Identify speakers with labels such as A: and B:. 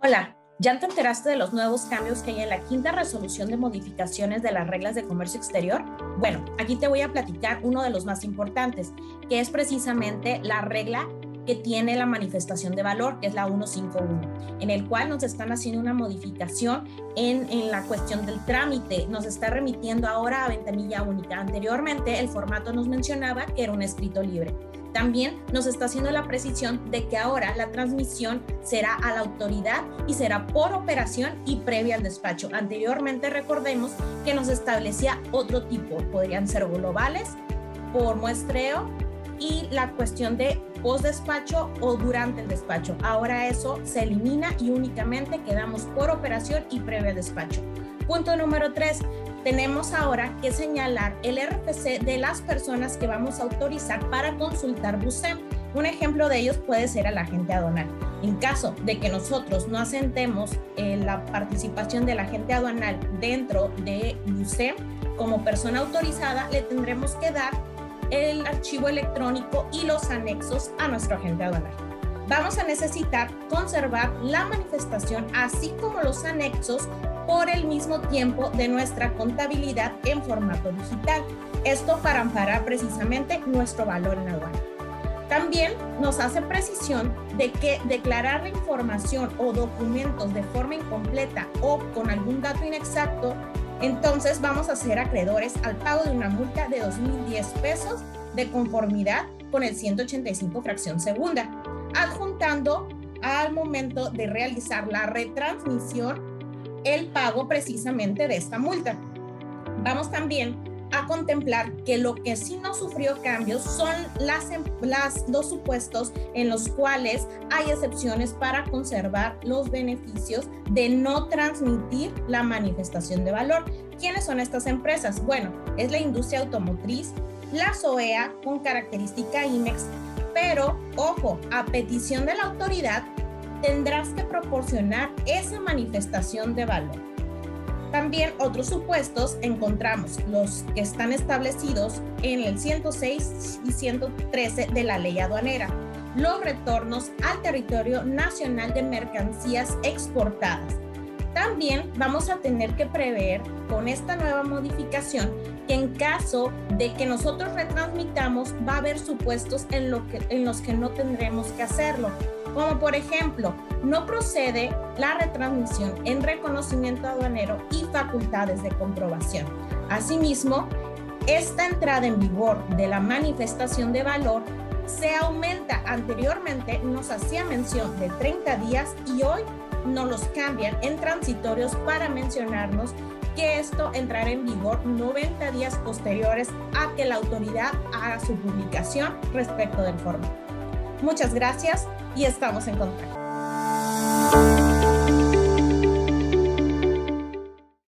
A: Hola, ¿ya te enteraste de los nuevos cambios que hay en la quinta resolución de modificaciones de las reglas de comercio exterior? Bueno, aquí te voy a platicar uno de los más importantes, que es precisamente la regla que tiene la manifestación de valor, que es la 151, en el cual nos están haciendo una modificación en la cuestión del trámite. Nos está remitiendo ahora a ventanilla única. Anteriormente el formato nos mencionaba que era un escrito libre. También nos está haciendo la precisión de que ahora la transmisión será a la autoridad y será por operación y previa al despacho. Anteriormente recordemos que nos establecía otro tipo, podrían ser globales, por muestreo y la cuestión de post-despacho o durante el despacho. Ahora eso se elimina y únicamente quedamos por operación y previa al despacho. Punto número 3. Tenemos ahora que señalar el RFC de las personas que vamos a autorizar para consultar BUSEM. Un ejemplo de ellos puede ser el agente aduanal. En caso de que nosotros no asentemos la participación del agente aduanal dentro de BUSEM como persona autorizada, le tendremos que dar el archivo electrónico y los anexos a nuestro agente aduanal. Vamos a necesitar conservar la manifestación así como los anexos por el mismo tiempo de nuestra contabilidad en formato digital. Esto para amparar precisamente nuestro valor en aduana. También nos hace precisión de que declarar la información o documentos de forma incompleta o con algún dato inexacto, entonces vamos a ser acreedores al pago de una multa de 2,010 pesos de conformidad con el 185 fracción segunda, adjuntando al momento de realizar la retransmisión el pago precisamente de esta multa. Vamos también a contemplar que lo que sí no sufrió cambios son los supuestos en los cuales hay excepciones para conservar los beneficios de no transmitir la manifestación de valor. ¿Quiénes son estas empresas? Bueno, es la industria automotriz, la SOEA con característica IMEX, pero ojo, a petición de la autoridad tendrás que proporcionar esa manifestación de valor. También otros supuestos encontramos los que están establecidos en el 106 y 113 de la ley aduanera, los retornos al territorio nacional de mercancías exportadas. También vamos a tener que prever con esta nueva modificación que en caso de que nosotros retransmitamos va a haber supuestos en los que no tendremos que hacerlo, como por ejemplo, no procede la retransmisión en reconocimiento aduanero y facultades de comprobación. Asimismo, esta entrada en vigor de la manifestación de valor se aumenta. Anteriormente nos hacía mención de 30 días y hoy nos los cambian en transitorios para mencionarnos que esto entrará en vigor 90 días posteriores a que la autoridad haga su publicación respecto del formato. Muchas gracias y estamos en contacto.